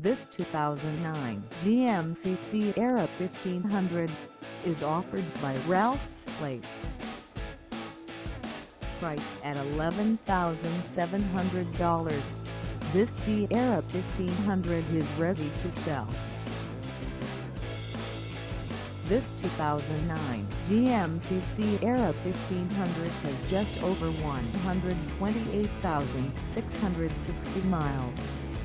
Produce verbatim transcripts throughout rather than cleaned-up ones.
This two thousand nine G M C Sierra fifteen hundred is offered by Ralph's Place. Priced at eleven thousand seven hundred dollars, this Sierra fifteen hundred is ready to sell. This two thousand nine G M C Sierra fifteen hundred has just over one hundred twenty-eight thousand six hundred sixty miles.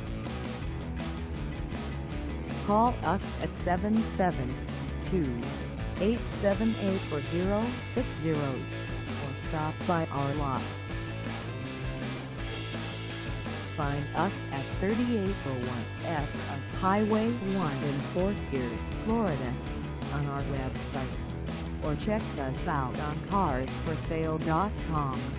Call us at seven seven two, eight seven eight, four zero six zero or stop by our lot. Find us at thirty-eight oh one S S Highway one in Fort Pierce, Florida, on our website, or check us out on cars for sale dot com.